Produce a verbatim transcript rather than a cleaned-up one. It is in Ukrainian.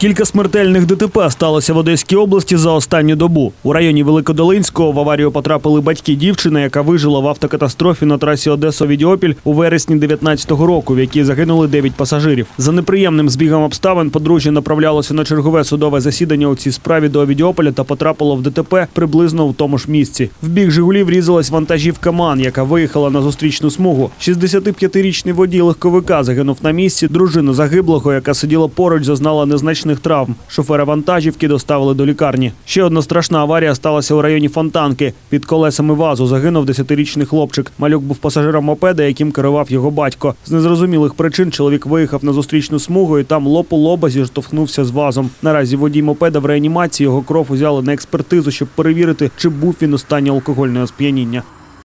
Кілька смертельних ДТП сталося в Одеській області за останню добу. У районі Великодолинського в аварію потрапили батьки дівчини, яка вижила в автокатастрофі на трасі Одеса-Овідіопіль у вересні дев'ятнадцятого року, в якій загинули дев'ять пасажирів. За неприємним збігом обставин подружжя направлялося на чергове судове засідання у цій справі до Овідіополя та потрапило в ДТП приблизно в тому ж місці. В бік «Жигулів» врізалась вантажівка «МАН», яка виїхала на зустрічну смугу. шістдесятип'ятирічний водій легковика загинув на місці. Дружина загиблого, яка сиділа поруч, зазнала незначних травм. Шофера вантажівки доставили до лікарні. Ще одна страшна аварія сталася у районі Фонтанки. Під колесами ВАЗу загинув десятирічний хлопчик. Малюк був пасажиром мопеда, яким керував його батько. З незрозумілих причин чоловік виїхав на зустрічну смугу і там лоб у лоба зіштовхнувся з ВАЗом. Наразі водій мопеда в реанімації, його кров узяли на експертизу, щоб перевірити, чи був він у стані алкогольного сп'яніння.